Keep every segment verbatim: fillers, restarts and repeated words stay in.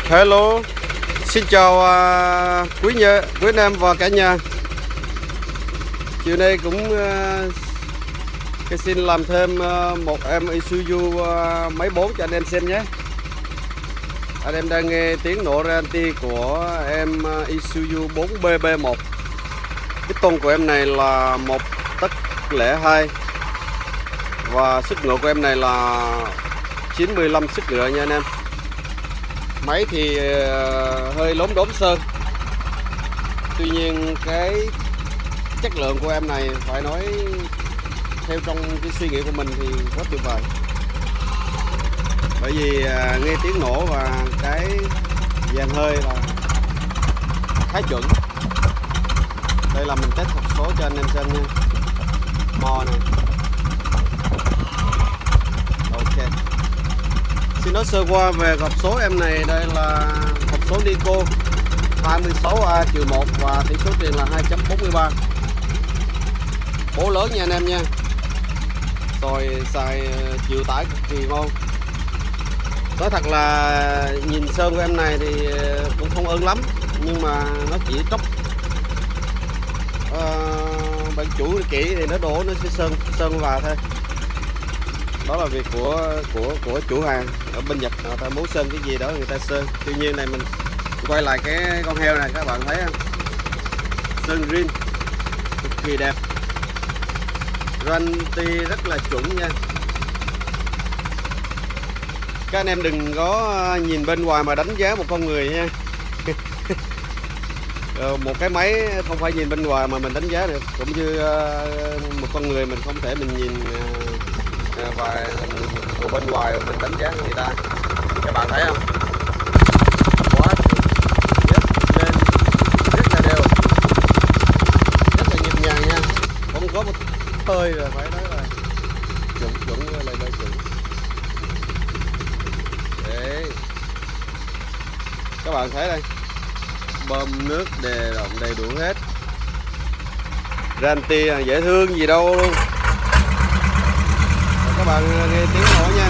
Hello, xin chào uh, quý nhà, quý anh em và cả nhà. Chiều nay cũng uh, cái xin làm thêm uh, một em Isuzu uh, máy bốn cho anh em xem nhé. Anh em đang nghe tiếng nổ ralenti của em uh, Isuzu bốn B B một. Piston của em này là một tấc lẻ hai và sức ngựa của em này là chín mươi lăm sức ngựa nha anh em. Máy thì uh, hơi lốm đốm sơn, tuy nhiên cái chất lượng của em này phải nói theo trong cái suy nghĩ của mình thì quá tuyệt vời, bởi vì uh, nghe tiếng nổ và cái dàn hơi là khá chuẩn. Đây là mình test hộp số cho anh em xem nha. Mo này. Ok. Xin nói sơ qua về hộp số em này. Đây là hộp số Nico hai sáu A một và tỷ số tiền là hai chấm bốn mươi ba. Bố lớn nha anh em nha. Rồi xài chịu tải cực kỳ ngon. Nói thật là nhìn sơn của em này thì cũng không ưng lắm, nhưng mà nó chỉ tróc uh, bạn chủ kỹ thì nó đổ nó sẽ sơn sơn vào thôi. Đó là việc của của của chủ hàng ở bên Nhật, người ta muốn sơn cái gì đó người ta sơn. Tuy nhiên này mình quay lại cái con heo này, các bạn thấy không? Sơn green cực kỳ đẹp, ralenti rất là chuẩn nha. Các anh em đừng có nhìn bên ngoài mà đánh giá một con người nha. Một cái máy không phải nhìn bên ngoài mà mình đánh giá được, cũng như một con người mình không thể mình nhìn và ở bên ngoài mình đánh giá người ta. Các bạn thấy không? Quá rất lên rất là đều, rất là nhịp nhàng nha, không có một hơi rồi, phải nói là chuẩn chuẩn lại đây chuẩn. Đấy, các bạn thấy đây, bơm nước đề động đầy đủ hết, ralenti dễ thương gì đâu luôn. Các bạn nghe tiếng nổ nha.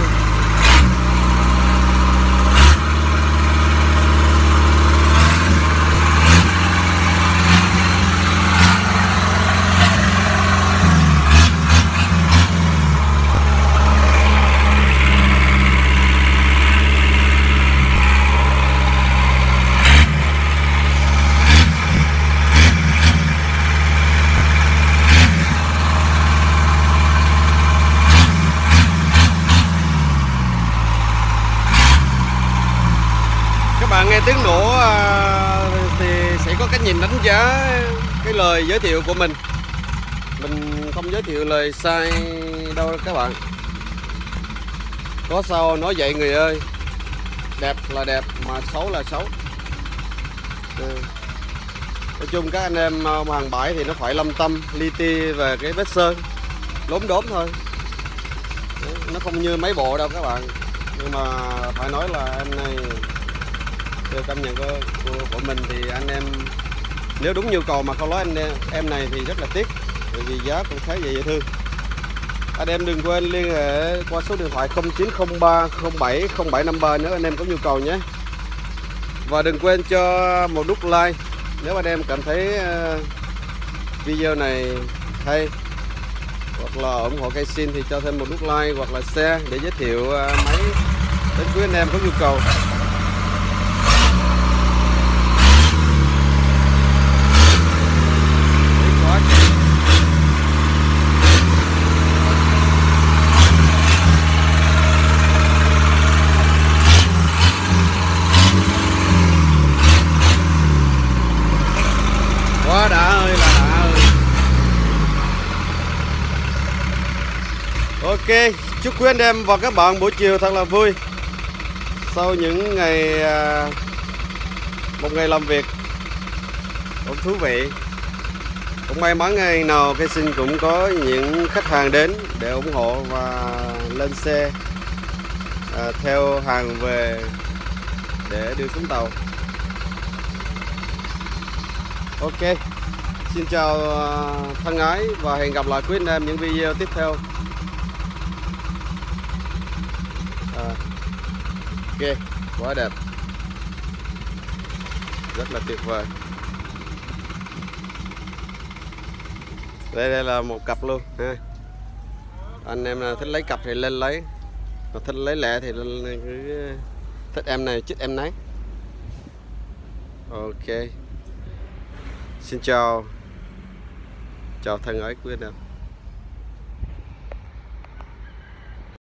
Bạn nghe tiếng nổ thì sẽ có cái nhìn đánh giá cái lời giới thiệu của mình. Mình không giới thiệu lời sai đâu các bạn. Có sao nói vậy người ơi. Đẹp là đẹp mà xấu là xấu. Nói chung các anh em hàng bãi thì nó phải lâm tâm li ti về cái vết sơn lốm đốm thôi. Nó không như máy bộ đâu các bạn. Nhưng mà phải nói là em này, theo cảm nhận của, của, của mình thì anh em nếu đúng nhu cầu mà không nói anh em, em này thì rất là tiếc, bởi vì giá cũng khá dễ thương. Anh em đừng quên liên hệ qua số điện thoại không chín không ba không bảy không bảy năm ba nếu anh em có nhu cầu nhé. Và đừng quên cho một nút like nếu anh em cảm thấy video này hay, hoặc là ủng hộ cây xin thì cho thêm một nút like hoặc là share để giới thiệu máy đến quý anh em có nhu cầu. Quá đã ơi là đã ơi. Ok, chúc quý anh em và các bạn buổi chiều thật là vui. Sau những ngày một ngày làm việc cũng thú vị, cũng may mắn ngày nào cây sinh cũng có những khách hàng đến để ủng hộ và lên xe à, theo hàng về để đưa xuống tàu. Ok, xin chào thân ái và hẹn gặp lại quý anh em những video tiếp theo. À, ok, quá đẹp. rất là tuyệt vời. Đây đây là một cặp luôn ha. Anh em thích lấy cặp thì lên lấy, mà thích lấy lẻ thì lên cứ thích em này chích em nấy. Ok, xin chào chào thân ái quý anh em.